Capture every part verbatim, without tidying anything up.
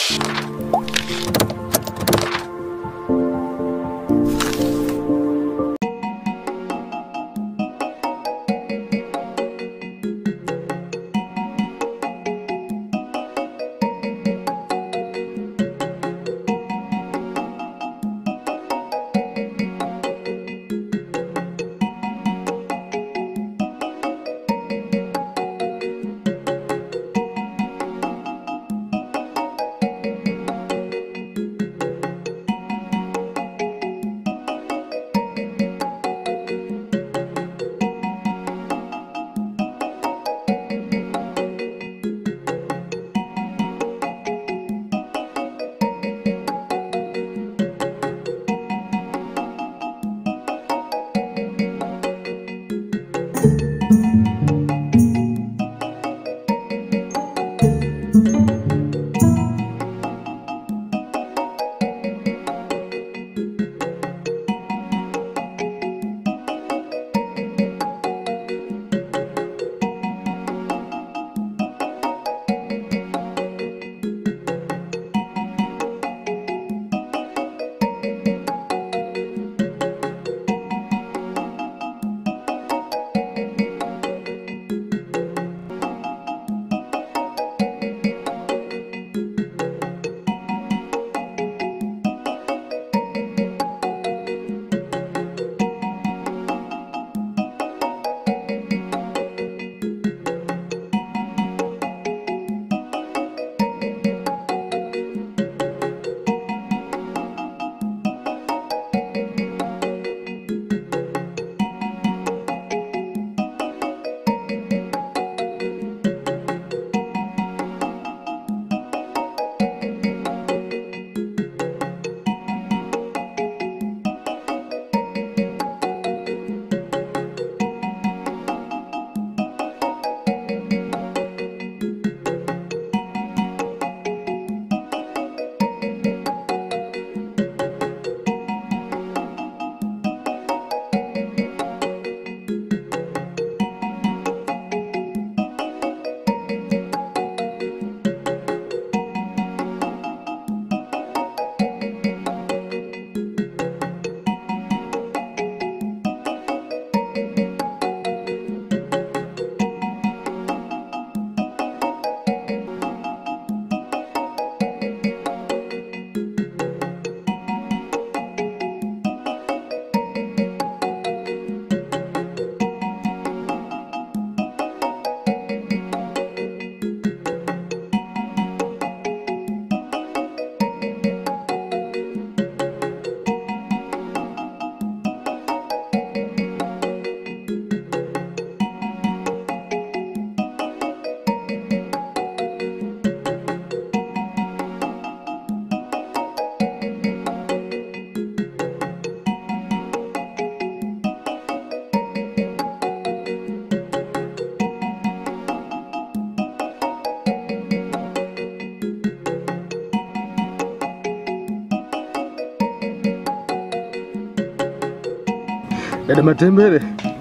Dada Matembele.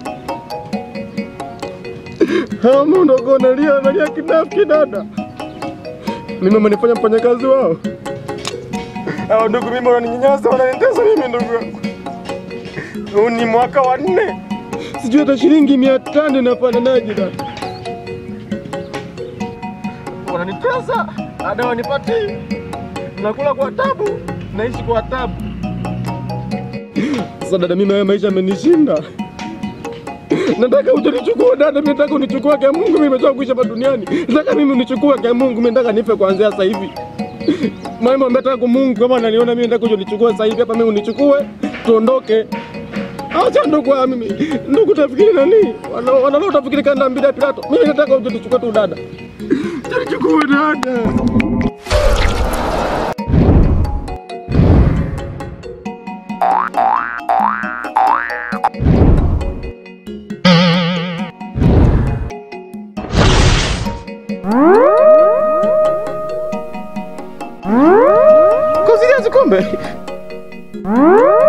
Hamu ndogo nalia nalia kinafiki dada. Mimi mmenifanya mfanyakazi wao. Hao ndugu mimi wananinyanyasa, wananitesa mimi ndugu yangu. Huu ni mwaka wa nne. Sijui hata shilingi mia tano napanda naje dada. Wananitesa, ada wanipati. Nakula kwa tabu, naishi kwa tabu. Sasa dada mimi haya maisha yamenishinda. Nataka uje nichukue dada, mimi nataka unichukue kwa Mungu, mimi nimechoka kuishi hapa duniani. Nataka mimi unichukue kwa Mungu, mimi nataka nife kuanzia sasa hivi. Mama nataka kwa Mungu kama ananiona mimi nataka uje nichukue sasa hivi hapa, mimi unichukue tuondoke. Acha ndugu wa mimi. Ndugu tafikiri nani? Wanalo tafikiri kanda mbili Pilato. Mimi nataka uje nichukue tu dada. Nichukue dada. Kau serius kombe?